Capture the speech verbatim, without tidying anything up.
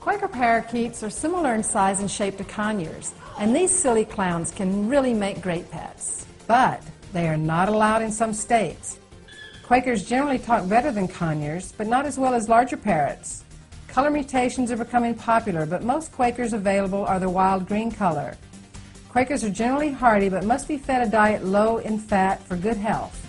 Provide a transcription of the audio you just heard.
Quaker parakeets are similar in size and shape to conures, and these silly clowns can really make great pets. But they are not allowed in some states. Quakers generally talk better than conures, but not as well as larger parrots. Color mutations are becoming popular, but most Quakers available are the wild green color. Quakers are generally hardy, but must be fed a diet low in fat for good health.